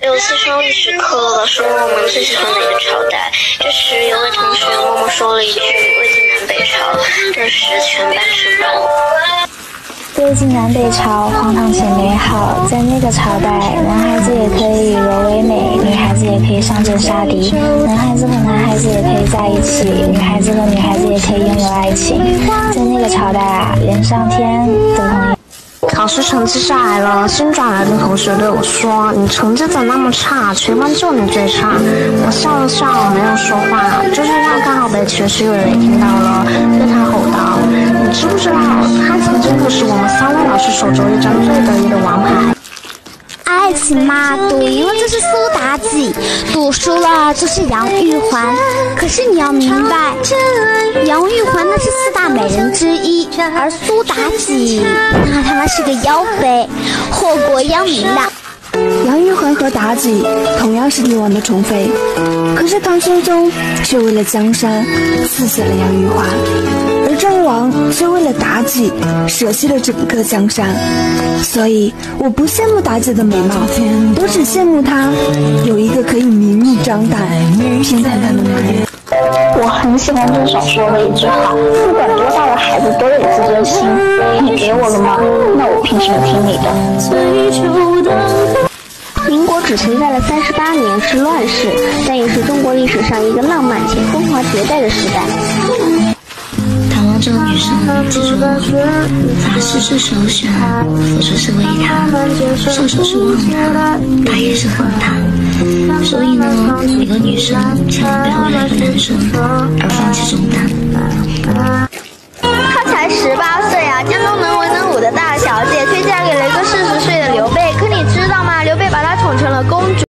6、4上历史课，老师问我们最喜欢哪个朝代。这时有位同学默默说了一句魏晋南北朝，顿时全班沉默。 魏晋南北朝，荒唐且美好。在那个朝代，男孩子也可以以柔为美，女孩子也可以上阵杀敌，男孩子和男孩子也可以在一起，女孩子和女孩子也可以拥有爱情。在那个朝代啊，连上天都同意。 考试成绩下来了，新转来的同学对我说：“你成绩怎么那么差？全班就你最差。”我笑了笑，没有说话。就这样，刚好被全市委员听到了，对他吼道：“你知不知道，他曾经可是我们3位老师手中一张最得意的王牌。” 爱情嘛，赌赢了就是苏妲己，赌输了就是杨玉环。可是你要明白，杨玉环那是4大美人之一，而苏妲己那他妈是个妖妃，祸国殃民的。 杨玉环和妲己同样是帝王的宠妃，可是唐玄宗却为了江山赐死了杨玉环，而纣王却为了妲己舍弃了整个江山。所以我不羡慕妲己的美貌，我只羡慕她有一个可以明目张胆偏袒她的男人。 我很喜欢这小说的一句话：不管多大的孩子都有自尊心。你给我了吗？那我凭什么听你的？ 民国只存在了38年，是乱世，但也是中国历史上一个浪漫且风华绝代的时代。 倘若这个女生记住我，发誓是首选，否则是为她，上手是忘她，她也是恨她。所以呢，每个女生千万不要为了一个男生而放弃中单。 她才18岁啊，江东能文能武的大小姐，却嫁给了一个40岁的刘备。可你知道吗？刘备把她宠成了公主。